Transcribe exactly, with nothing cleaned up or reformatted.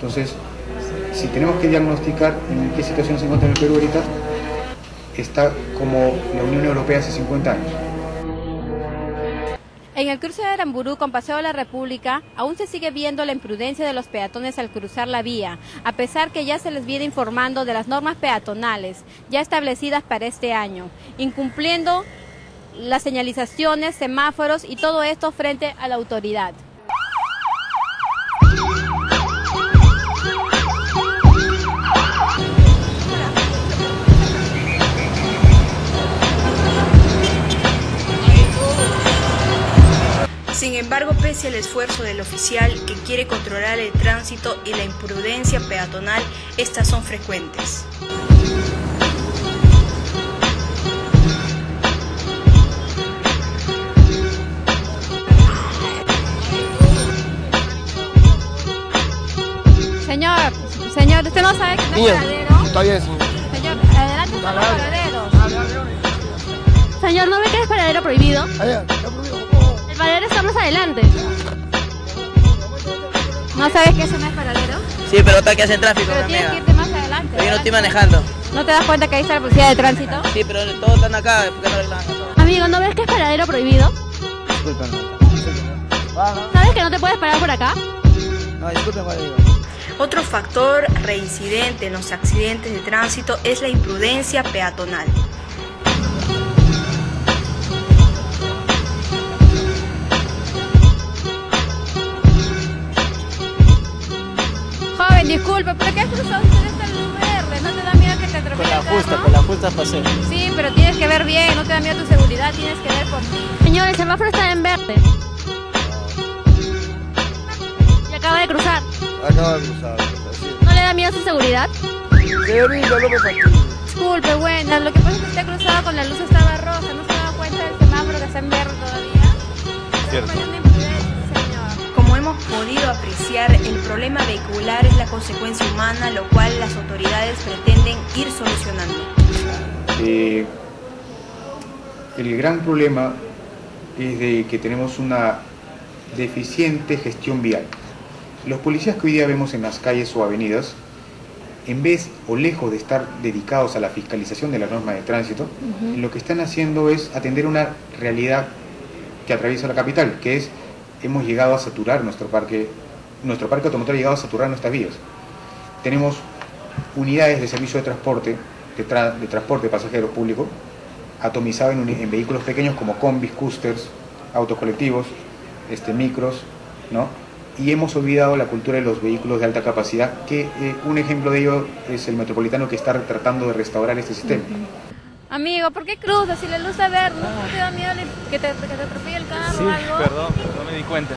Entonces, si tenemos que diagnosticar en qué situación se encuentra el Perú ahorita, está como la Unión Europea hace cincuenta años. En el cruce de Aramburú con Paseo de la República aún se sigue viendo la imprudencia de los peatones al cruzar la vía, a pesar que ya se les viene informando de las normas peatonales ya establecidas para este año, incumpliendo las señalizaciones, semáforos y todo esto frente a la autoridad. Sin embargo, pese al esfuerzo del oficial que quiere controlar el tránsito y la imprudencia peatonal, estas son frecuentes. Señor, señor, ¿usted no sabe que no es paradero? Está bien, señor. Señor, adelante están los paraderos. Señor, ¿no ve que es paradero prohibido? Allá, está prohibido. El paradero está más adelante. ¿No sabes que eso no es paradero? Sí, pero está aquí hace tráfico, Pero tienes amiga. que irte más adelante. Pero yo no estoy manejando. ¿No te das cuenta que ahí está la policía de tránsito? Sí, pero todos están acá, ¿por qué no arreglan acá? Amigo, ¿no ves que es paradero prohibido? Disculpen. Ah, no. ¿Sabes que no te puedes parar por acá? No, disculpen, Mario. Otro factor reincidente en los accidentes de tránsito es la imprudencia peatonal. Joven, disculpe, ¿pero qué has cruzado usted esta luz verde? ¿No te da miedo que te atropelle Con la el carro? justa, con la justa pasé. Sí, pero tienes que ver bien, no te da miedo tu seguridad, tienes que ver por ti. Señor, el semáforo está en verde. Y acaba de cruzar. Acaba de cruzar. Así ¿No le da miedo su seguridad? es. Señorita, no me fastidies. Disculpe, buena, lo que pasa es que usted ha cruzado con la luz estaba roja, ¿no se ha dado cuenta del semáforo que está en verde todavía? Cierto. Está una imprudencia, señor. Como hemos podido apreciar, el problema vehicular es la consecuencia humana, lo cual las autoridades pretenden ir solucionando. Eh, el gran problema es de que tenemos una deficiente gestión vial. Los policías que hoy día vemos en las calles o avenidas, en vez o lejos de estar dedicados a la fiscalización de la norma de tránsito, uh-huh. lo que están haciendo es atender una realidad que atraviesa la capital, que es, hemos llegado a saturar nuestro parque, nuestro parque automotor ha llegado a saturar nuestras vías. Tenemos unidades de servicio de transporte, de, tra de transporte de pasajeros público, atomizado en, en vehículos pequeños como combis, coasters, autos colectivos, este, micros, ¿no? Y hemos olvidado la cultura de los vehículos de alta capacidad, que eh, un ejemplo de ello es el Metropolitano, que está tratando de restaurar este sistema. Uh-huh. Amigo, ¿por qué cruzas? Si la luz está verde, ¿no te da miedo que te, que te atropelle el carro Sí, o algo? perdón, no me di cuenta.